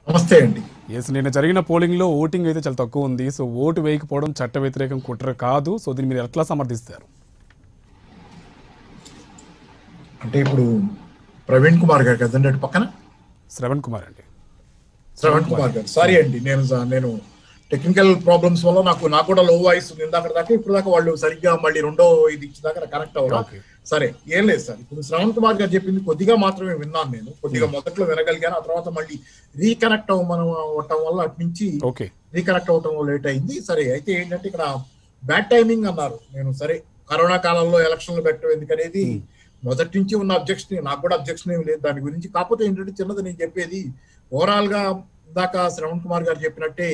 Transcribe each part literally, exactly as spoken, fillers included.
నమస్తే అండి. ఎస్ నిన్న జరిగిన పోలింగ్లో ఓటింగ్ అయితే చాలా తక్కువ ఉంది. సో ఓటు వేయకపోవడం చట్ట వ్యతిరేకం కుట్ర కాదు. సో దీన్ని మీరు ఎట్లా సమర్థిస్తారు? అంటే ఇప్పుడు ప్రవీణ్ కుమార్ గారు కదండి అటు పక్కన శ్రవణ్ కుమార్ అండి. శ్రవణ్ కుమార్ గారు సారీ అండి. నేను నేను టెక్నికల్ ప్రాబ్లమ్స్ వల్ల నాకు నాకు కూడా లో వాయిస్ ఉంది ఇందాక దాకా. ఇప్పుడు దాకా వాళ్ళు సరిగ్గా మళ్ళీ రెండో ఇది ఇచ్చేదాకా కనెక్ట్ అవ్వడం. సరే ఏం లేదు సార్. ఇప్పుడు శ్రవణ్ కుమార్ గారు చెప్పింది కొద్దిగా మాత్రమే విన్నాను నేను. కొద్దిగా మొదట్లో వినగలిగాను. ఆ తర్వాత మళ్ళీ రీకనెక్ట్ అవ్వమనం అవ్వటం వల్ల అటు నుంచి రీకనెక్ట్ అవ్వటం లేట్ అయింది. సరే అయితే ఏంటంటే ఇక్కడ బ్యాడ్ టైమింగ్ అన్నారు. నేను సరే కరోనా కాలంలో ఎలక్షన్లు పెట్టడం ఎందుకనేది మొదటి నుంచి ఉన్న అబ్జెక్షన్. నాకు కూడా అబ్జెక్షన్ ఏమి లేదు దాని గురించి. కాకపోతే ఏంటంటే చిన్నది నేను చెప్పేది ఓవరాల్ గా ఇందాక శ్రవణ్ కుమార్ గారు చెప్పినట్టే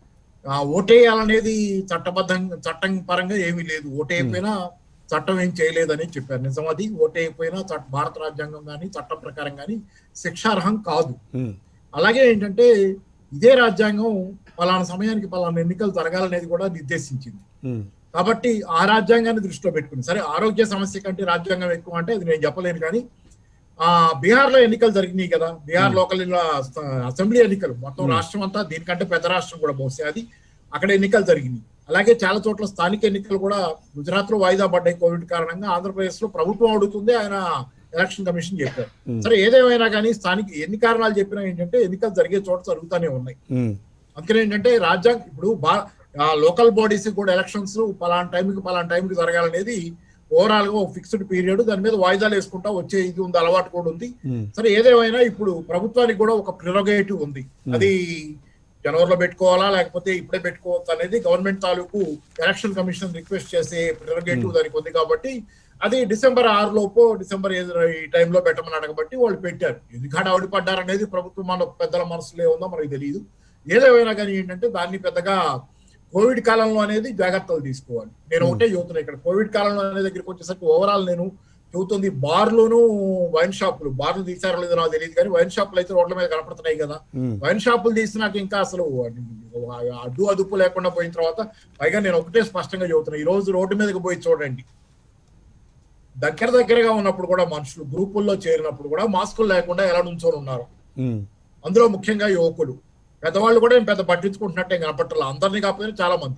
ఓటేయాలనేది చట్టబద్ధంగా చట్టం పరంగా ఏమీ లేదు. ఓటైపోయినా చట్టం ఏం చేయలేదని చెప్పారు. నిజం అది. ఓటైపోయినా భారత రాజ్యాంగం కానీ చట్టం ప్రకారం కానీ శిక్షార్హం కాదు. అలాగే ఏంటంటే ఇదే రాజ్యాంగం పలానా సమయానికి పలానా ఎన్నికలు జరగాలనేది కూడా నిర్దేశించింది. కాబట్టి ఆ రాజ్యాంగాన్ని దృష్టిలో పెట్టుకుని సరే ఆరోగ్య సమస్య కంటే రాజ్యాంగం ఎక్కువ అంటే అది నేను చెప్పలేను. కానీ ఆ బీహార్ లో ఎన్నికలు జరిగినాయి కదా. బీహార్ లోకల్ అసెంబ్లీ ఎన్నికలు మొత్తం రాష్ట్రం అంతా దీనికంటే పెద్ద రాష్ట్రం కూడా బహుశా అది. అక్కడ ఎన్నికలు జరిగినాయి. అలాగే చాలా చోట్ల స్థానిక ఎన్నికలు కూడా గుజరాత్ లో వాయిదా పడ్డాయి కోవిడ్ కారణంగా. ఆంధ్రప్రదేశ్ లో ప్రభుత్వం అడుగుతుంది, ఆయన ఎలక్షన్ కమిషన్ చెప్పారు. సరే ఏదేమైనా కానీ స్థానిక ఎన్ని కారణాలు చెప్పినా ఏంటంటే ఎన్నికలు జరిగే చోట జరుగుతూనే ఉన్నాయి. అందుకని ఏంటంటే రాజ్యాంగం ఇప్పుడు బా లోకల్ బాడీస్ కూడా ఎలక్షన్స్ పలానా టైంకి పలానా టైంకి జరగాలనేది ఓవరాల్ గా ఫిక్స్డ్ పీరియడ్. దాని మీద వాయిదాలు వేసుకుంటా వచ్చే ఇది ఉంది, అలవాటు కూడా ఉంది. సరే ఏదేమైనా ఇప్పుడు ప్రభుత్వానికి కూడా ఒక ప్రిరోగేటివ్ ఉంది. అది జనవరిలో పెట్టుకోవాలా లేకపోతే ఇప్పుడే పెట్టుకోవచ్చు అనేది గవర్నమెంట్ తాలూకు ఎలక్షన్ కమిషన్ రిక్వెస్ట్ చేసే ప్రిరోగేటివ్ దానికి ఉంది. కాబట్టి అది డిసెంబర్ ఆరు లోపు డిసెంబర్ ఈ టైంలో పెట్టమని అడగబట్టి వాళ్ళు పెట్టారు. ఎందుకు హడావుడి పడ్డారనేది ప్రభుత్వం మన పెద్దల మనసులో ఉందో మనకు తెలియదు. ఏదేమైనా కానీ ఏంటంటే దాన్ని పెద్దగా కోవిడ్ కాలంలో అనేది జాగ్రత్తలు తీసుకోవాలి. నేను ఒకటే చెబుతున్నా ఇక్కడ కోవిడ్ కాలంలో అనే దగ్గరికి వచ్చేసరికి ఓవరాల్ నేను చెబుతుంది బార్లోను వైన్ షాపులు. బార్లు తీసారో లేదో నాకు తెలియదు కానీ వైన్ షాపులు అయితే రోడ్ల మీద కనపడుతున్నాయి కదా. వైన్ షాపులు తీసినాక ఇంకా అసలు అడ్డు అదుపు లేకుండా పోయిన తర్వాత పైగా నేను ఒకటే స్పష్టంగా చెబుతున్నా, ఈ రోజు రోడ్డు మీదకి పోయి చూడండి, దగ్గర దగ్గరగా ఉన్నప్పుడు కూడా మనుషులు గ్రూపుల్లో చేరినప్పుడు కూడా మాస్కులు లేకుండా ఎలా నుంచొని ఉన్నారు. అందులో ముఖ్యంగా యువకులు, పెద్దవాళ్ళు కూడా పెద్ద పట్టించుకుంటున్నట్టే కనపట్టాలి. అందరినీ కాకపోయినా చాలా మంది.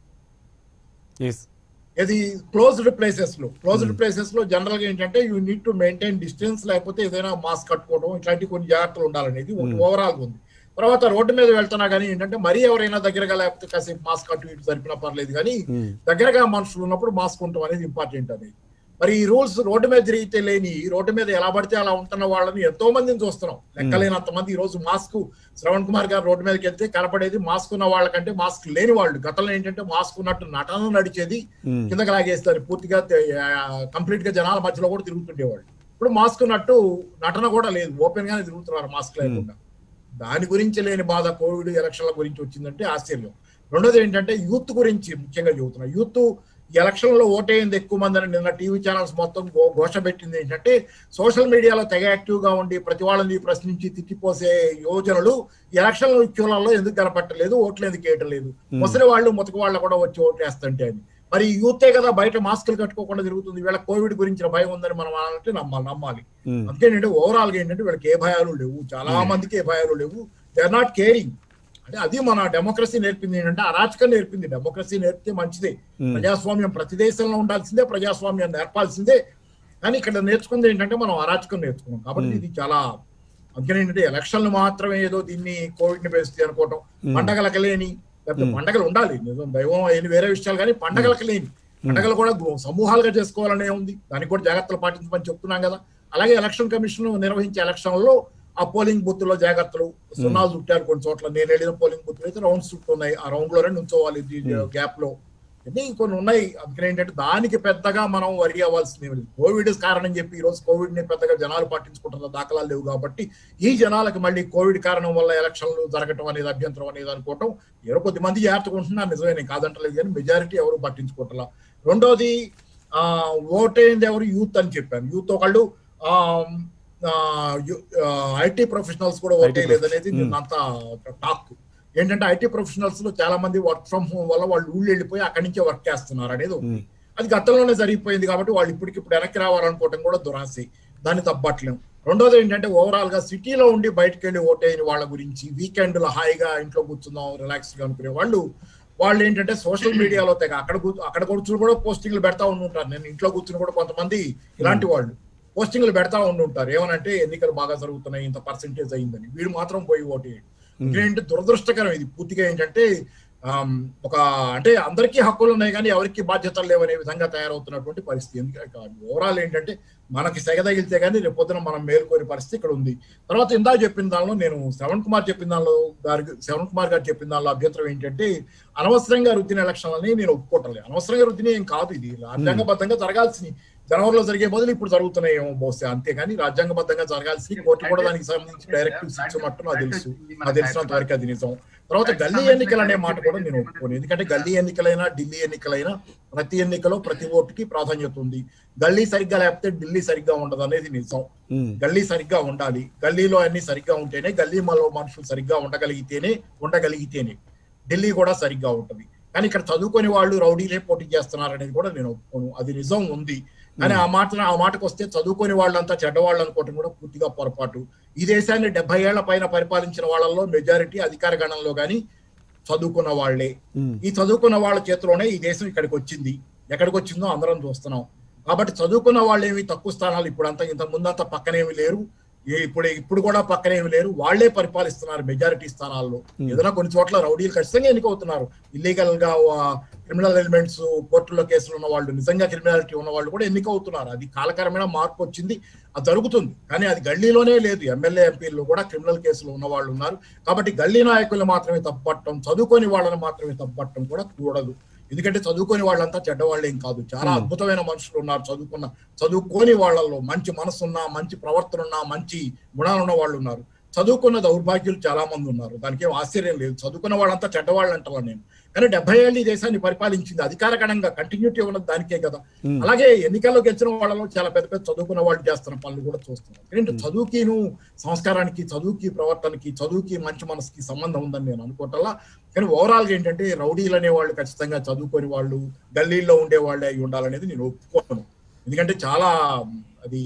ఇది క్లోజ్డ్ ప్లేసెస్ లో క్లోజ్డ్ ప్లేసెస్ లో జనరల్ గా ఏంటంటే you need to maintain distance, లేకపోతే ఏదైనా మాస్క్ కట్టుకోవడం ఇట్లాంటి కొన్ని జాగ్రత్తలు ఉండాలనేది ఓవరాల్ గా ఉంది. తర్వాత రోడ్డు మీద వెళ్తున్నా కానీ ఏంటంటే మరీ ఎవరైనా దగ్గరగా లేకపోతే కాసేపు మాస్క్ అటు ఇటు సరిపినా పర్లేదు, కానీ దగ్గరగా మనుషులు ఉన్నప్పుడు మాస్క్ ఉండటం అనేది ఇంపార్టెంట్ అనేది. మరి ఈ రూల్స్ రోడ్డు మీద తిరిగితే లేని, రోడ్డు మీద ఎలా పడితే అలా ఉంటున్న వాళ్ళని ఎంతో మందిని చూస్తున్నాం, లెక్కలేనంత మంది. ఈ రోజు మాస్క్ శ్రవణ్ కుమార్ గారు రోడ్డు మీదకి వెళ్తే కనపడేది మాస్క్ ఉన్న వాళ్ళకంటే మాస్క్ లేని వాళ్ళు. గతంలో ఏంటంటే మాస్క్ ఉన్నట్టు నటన నడిచేది, కిందకి లాగేస్తారు పూర్తిగా కంప్లీట్ గా జనాల మధ్యలో కూడా తిరుగుతుండేవాళ్ళు. ఇప్పుడు మాస్క్ ఉన్నట్టు నటన కూడా లేదు, ఓపెన్ గానే తిరుగుతున్నారు మాస్క్ లేకుండా. దాని గురించి లేని బాధ కోవిడ్ ఎలక్షన్ల గురించి వచ్చిందంటే ఆశ్చర్యం. రెండోది ఏంటంటే యూత్ గురించి ముఖ్యంగా చెబుతున్నా. యూత్ ఎలక్షన్ లో ఓటేయింది ఎక్కువ మంది అని నిన్న టీవీ ఛానల్స్ మొత్తం ఘోష పెట్టింది ఏంటంటే సోషల్ మీడియాలో తెగ యాక్టివ్ గా ఉండి ప్రతి వాళ్ళని ప్రశ్నించి తిట్టిపోసే యోజనలు ఎలక్షన్ క్యూలలో ఎందుకు కనపట్టలేదు, ఓట్లు ఎందుకు వేయటం లేదు, ముసలి వాళ్ళు ముతక వాళ్ళు కూడా వచ్చి ఓట్లు వేస్తుంటే అని. మరి యూతే కదా బయట మాస్కులు కట్టుకోకుండా తిరుగుతుంది. వీళ్ళ కోవిడ్ గురించిన భయం ఉందని మనం అనాలంటే నమ్మాలి నమ్మాలి అందుకేంటంటే ఓవరాల్ గా ఏంటంటే వీళ్ళకి ఏ భయాలు లేవు, చాలా మందికి ఏ భయాలు లేవు. They are not caring. అంటే అది మన డెమోక్రసీ నేర్పింది ఏంటంటే అరాచకం నేర్పింది. డెమోక్రసీ నేర్పితే మంచిదే, ప్రజాస్వామ్యం ప్రతి దేశంలో ఉండాల్సిందే, ప్రజాస్వామ్యం నేర్పాల్సిందే. కానీ ఇక్కడ నేర్చుకుంది ఏంటంటే మనం అరాచకం నేర్చుకున్నాం. కాబట్టి ఇది చాలా అందుకని ఏంటంటే ఎలక్షన్లు మాత్రమే ఏదో దీన్ని కోవిడ్ ని బేస్తే అనుకోవటం, పండగలకు లేని, లేకపోతే పండగలు ఉండాలి నిజం దైవం అయిన వేరే విషయాలు, కానీ పండగలకు లేని పండగలు కూడా సమూహాలుగా చేసుకోవాలనే ఉంది. దానికి కూడా జాగ్రత్తలు పాటించమని చెప్తున్నాం కదా. అలాగే ఎలక్షన్ కమిషన్ నిర్వహించే ఎలక్షన్లో ఆ పోలింగ్ బూత్ లో జాగ్రత్తలు సున్నాలు చుట్టారు కొన్ని చోట్ల. నేను వెళ్ళిన పోలింగ్ బూత్ అయితే రౌండ్స్ చుట్టున్నాయి, ఆ రౌండ్ లోనే నుంచోవాలి గ్యాప్ లో, అన్ని కొన్ని ఉన్నాయి. అందుకని ఏంటంటే దానికి పెద్దగా మనం వరి అవ్వాల్సింది కోవిడ్ కారణం చెప్పి ఈ రోజు కోవిడ్ ని పెద్దగా జనాలు పట్టించుకుంటున్న దాఖలాలు లేవు. కాబట్టి ఈ జనాలకు మళ్ళీ కోవిడ్ కారణం వల్ల ఎలక్షన్లు జరగటం అనేది అభ్యంతరం అనేది అనుకోవటం ఎవరో కొద్ది మంది జాగ్రత్తకుంటున్నారు, నిజమే, నేను కాదంటలేదు, కానీ మెజారిటీ ఎవరు పట్టించుకుంటారా. రెండోది ఆ ఓటైంది ఎవరు, యూత్ అని చెప్పాను. యూత్ ఒకళ్ళు ఆ ఐటీ ప్రొఫెషనల్స్ కూడా ఓటే లేదనేది అంతా టాక్. ఏంటంటే ఐటీ ప్రొఫెషనల్స్ లో చాలా మంది వర్క్ ఫ్రమ్ హోమ్ వల్ల వాళ్ళు ఊళ్ళు వెళ్ళిపోయి అక్కడి నుంచే వర్క్ చేస్తున్నారు అనేది ఉంది. అది గతంలోనే జరిగిపోయింది కాబట్టి వాళ్ళు ఇప్పటికిప్పుడు వెనక్కి రావాలనుకోవటం కూడా దురాశ, దాన్ని తప్పట్లేము. రెండోది ఏంటంటే ఓవరాల్ గా సిటీలో ఉండి బయటకు వెళ్ళి ఓటేయని వాళ్ళ గురించి, వీకెండ్ లో హాయిగా ఇంట్లో కూర్చుందాం రిలాక్స్ గా అనుకునే వాళ్ళు వాళ్ళు ఏంటంటే సోషల్ మీడియాలో తెగ అక్కడ అక్కడ కూర్చుని కూడా పోస్టింగ్లు పెడతా ఉండుంటారు. నేను ఇంట్లో కూర్చుని కూడా కొంతమంది ఇలాంటి వాళ్ళు పోస్టింగ్లు పెడతా ఉండుంటారు. ఏమనంటే ఎన్నికలు బాగా జరుగుతున్నాయి, ఇంత పర్సెంటేజ్ అయిందని. వీడు మాత్రం పోయి ఓటేయండి. ఇదేంటి దురదృష్టకరం. ఇది పూర్తిగా ఏంటంటే ఒక అంటే అందరికీ హక్కులు ఉన్నాయి కానీ ఎవరికి బాధ్యతలు లేవనే విధంగా తయారవుతున్నటువంటి పరిస్థితి. ఎందుకంటే ఓవరాల్ ఏంటంటే మనకి సెగ తగిలితే కానీ రేపు పొద్దున మనం మేలుకోని పరిస్థితి ఇక్కడ ఉంది. తర్వాత ఇందాక చెప్పిన దానిలో నేను శ్రవణ్ కుమార్ చెప్పిన దానిలో గారి శ్రవణ్ కుమార్ గారు చెప్పిన దానిలో అభ్యంతరం ఏంటంటే అనవసరంగా రుద్దిన ఎలక్షన్లని నేను ఒప్పుకోవట్లేదు. అనవసరంగా రుద్దిన ఏం కాదు, ఇది రాజ్యాంగబద్ధంగా జరగాల్సింది. జనవరిలో జరిగే బదులు ఇప్పుడు జరుగుతున్నాయేమో బహుశా, అంతేగాని రాజ్యాంగబద్ధంగా జరగాల్సి కోర్టు కూడా దానికి సంబంధించి డైరెక్టివ్స్ ఇచ్చమట్టు నాకు తెలుసు. నాకు తెలిసినంత వరకు అది నిజం. తర్వాత గల్లీ ఎన్నికలు అనే మాట కూడా నేను ఒప్పుకోను. ఎందుకంటే గల్లీ ఎన్నికలైనా ఢిల్లీ ఎన్నికలైనా ప్రతి ఎన్నికలో ప్రతి ఓటుకి ప్రాధాన్యత ఉంది. గల్లీ సరిగ్గా లేకపోతే ఢిల్లీ సరిగ్గా ఉండదు అనేది నిజం. గల్లీ సరిగ్గా ఉండాలి. గల్లీలో అన్ని సరిగ్గా ఉంటేనే, గల్లీలో మనుషులు సరిగ్గా ఉండగలిగితేనే ఉండగలిగితేనే ఢిల్లీ కూడా సరిగ్గా ఉంటది. కానీ ఇక్కడ చదువుకొని వాళ్ళు రౌడీలే పోటీ చేస్తున్నారు అనేది కూడా నేను ఒప్పుకోను. అది నిజం ఉంది. కానీ ఆ మాట ఆ మాటకు వస్తే చదువుకొని వాళ్ళంతా చెడ్డవాళ్ళు అనుకోవటం కూడా పూర్తిగా పొరపాటు. ఈ దేశాన్ని డెబ్బై ఏళ్ల పైన పరిపాలించిన వాళ్ళల్లో మెజారిటీ అధికార గణంలో గాని చదువుకున్న వాళ్లే. ఈ చదువుకున్న వాళ్ళ చేతిలోనే ఈ దేశం ఇక్కడికి వచ్చింది. ఎక్కడికి వచ్చిందో అందరం చూస్తున్నాం. కాబట్టి చదువుకున్న వాళ్ళు ఏమి తక్కువ స్థానాలు ఇప్పుడంతా ఇంత ముందంతా పక్కనేమి లేరు, ఇప్పుడు ఇప్పుడు కూడా పక్కనేమి లేరు. వాళ్లే పరిపాలిస్తున్నారు మెజారిటీ స్థానాల్లో. ఏదైనా కొన్ని చోట్ల రౌడీలు ఖచ్చితంగా ఎన్నికవుతున్నారు. ఇల్లీగల్ గా క్రిమినల్ ఎలిమెంట్స్ కోర్టులో కేసులు ఉన్న వాళ్ళు, నిజంగా క్రిమినాలిటీ ఉన్న వాళ్ళు కూడా ఎన్నికవుతున్నారు. అది కాలకరమైన మార్పు వచ్చింది, అది జరుగుతుంది. కానీ అది గల్లీలోనే లేదు. ఎమ్మెల్యే ఎంపీలు కూడా క్రిమినల్ కేసులు ఉన్న వాళ్ళు ఉన్నారు. కాబట్టి గల్లీ నాయకులు మాత్రమే తప్పట్టడం, చదువుకొని వాళ్ళని మాత్రమే తప్పట్టడం కూడా కూడదు. ఎందుకంటే చదువుకొని వాళ్ళంతా చెడ్డవాళ్ళు ఏం కాదు. చాలా అద్భుతమైన మనుషులు ఉన్నారు చదువుకున్న చదువుకోని వాళ్ళల్లో. మంచి మనసున్న, మంచి ప్రవర్తన ఉన్న, మంచి గుణాలు ఉన్న వాళ్ళు ఉన్నారు. చదువుకున్న దౌర్భాగ్యులు చాలా మంది ఉన్నారు. దానికి ఏం ఆశ్చర్యం లేదు. చదువుకున్న వాళ్ళంతా చెడ్డవాళ్ళు అంటారా నేను. కానీ డెబ్బై ఏళ్ళు ఈ దేశాన్ని పరిపాలించింది అధికారగణంగా కంటిన్యూటీ ఉన్నది దానికే కదా. అలాగే ఎన్నికల్లో గెలిచిన వాళ్ళలో చాలా పెద్ద పెద్ద చదువుకున్న వాళ్ళు చేస్తున్న పనులు కూడా చూస్తున్నాం. ఏంటంటే చదువుకిను సంస్కారానికి, చదువుకి ప్రవర్తనకి, చదువుకి మంచి మనసుకి సంబంధం ఉందని నేను అనుకోవటల్లా. కానీ ఓవరాల్ గా ఏంటంటే రౌడీలు అనే వాళ్ళు ఖచ్చితంగా చదువుకొని వాళ్ళు, గల్లీల్లో ఉండే వాళ్ళే అయి ఉండాలనేది నేను ఒప్పుకోను. ఎందుకంటే చాలా అది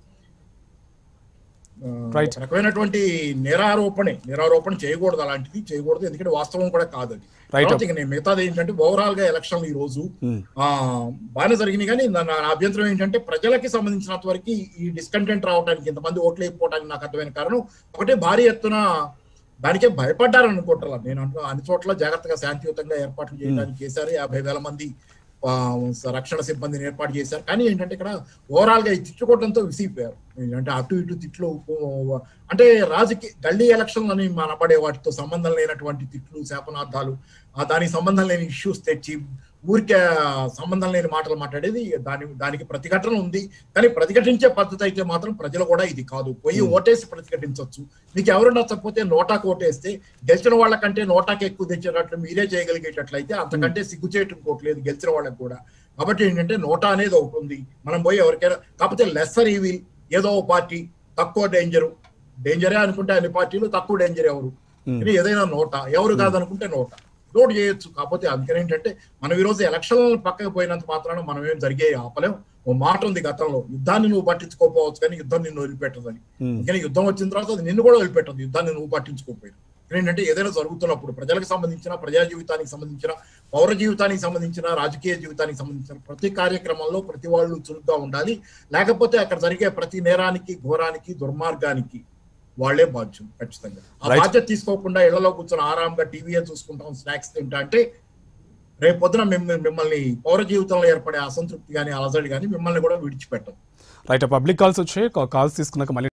రకమైనటువంటి నేరారోపణే నేరారోపణ చేయకూడదు, అలాంటిది చేయకూడదు. ఎందుకంటే వాస్తవం కూడా కాదు అది. నేను మిగతాది ఏంటంటే ఓవరాల్ గా ఎలక్షన్లు ఈ రోజు ఆ బాగానే జరిగినాయి. కానీ నా అభ్యంతరం ఏంటంటే ప్రజలకి సంబంధించినంత వరకు ఈ డిస్కంటెంట్ రావడానికి, ఇంతమంది ఓట్లు అయిపోవడానికి నాకు అర్థమైన కారణం ఒకటే, భారీ ఎత్తున దానికే భయపడ్డారు అనుకుంటారు. నేను అంటున్నా అన్ని చోట్ల జాగ్రత్తగా శాంతియుతంగా ఏర్పాట్లు చేయడానికి చేశారు. యాభై వేల మంది రక్షణ సిబ్బందిని ఏర్పాటు చేశారు. కానీ ఏంటంటే ఇక్కడ ఓవరాల్ గా ఈ తిట్టుకోవడంతో విసిగిపోయారు. అంటే అటు ఇటు తిట్లు, అంటే రాజకీయ గల్లీ ఎలక్షన్లు అని మనపడే వాటితో సంబంధం లేనటువంటి తిట్లు, శాపనార్థాలు, దానికి సంబంధం లేని ఇష్యూస్ తెచ్చి ఊరికే సంబంధం లేని మాటలు మాట్లాడేది దాని దానికి ప్రతిఘటన ఉంది. కానీ ప్రతిఘటించే పద్ధతి అయితే మాత్రం ప్రజలు కూడా ఇది కాదు. పోయి ఓటేసి ప్రతిఘటించవచ్చు. మీకు ఎవరు నచ్చకపోతే నోటాకు ఓటేస్తే గెలిచిన వాళ్ళకంటే నోటాకి ఎక్కువ తెచ్చేటట్లు మీరే చేయగలిగేటట్లయితే అంతకంటే సిగ్గు చేయటం కోట్లేదు గెలిచిన వాళ్ళకి కూడా. కాబట్టి ఏంటంటే నోటా అనేది ఒకటి ఉంది. మనం పోయి ఎవరికైనా కాకపోతే లెస్సర్ ఈవిల్, ఏదో పార్టీ తక్కువ డేంజరు, డేంజరే అనుకుంటే అన్ని పార్టీలు, తక్కువ డేంజర్ ఎవరు, ఏదైనా నోటా, ఎవరు కాదనుకుంటే నోటా నోట్ చేయొచ్చు. కాకపోతే అందుకని ఏంటంటే మనం ఈ రోజు ఎలక్షన్ పక్కకు పోయినంత మాత్రాన మనం ఏం జరిగే ఆపలేం. ఓ మాట ఉంది గతంలో, యుద్ధాన్ని నువ్వు పట్టించుకోకపోవచ్చు కానీ యుద్ధం నిన్ను వదిలిపెట్టదని. అందుకని యుద్ధం వచ్చిన తర్వాత అది నిన్ను కూడా వదిలిపెట్టదు, యుద్ధాన్ని నువ్వు పట్టించుకోకపోయినా. ఏంటంటే ఏదైనా జరుగుతున్నప్పుడు ప్రజలకు సంబంధించిన, ప్రజా జీవితానికి సంబంధించిన, పౌర జీవితానికి సంబంధించిన, రాజకీయ జీవితానికి సంబంధించిన ప్రతి కార్యక్రమంలో ప్రతి వాళ్ళు చురుగ్గా ఉండాలి. లేకపోతే అక్కడ జరిగే ప్రతి నేరానికి, ఘోరానికి, దుర్మార్గానికి వాళ్లే బాధ్యులు ఖచ్చితంగా. ఆ బాధ్యత తీసుకోకుండా ఇళ్లలో కూర్చొని ఆరాంగా టీవీయే చూసుకుంటాం, స్నాక్స్ తింటా అంటే రేపు పొద్దున మిమ్మల్ని పౌర జీవితంలో ఏర్పడే అసంతృప్తి కానీ, అలజడి కానీ మిమ్మల్ని కూడా విడిచిపెట్టం. రైట్. పబ్లిక్ కాల్స్ వచ్చాయి, కాల్స్ తీసుకున్నాక మళ్ళీ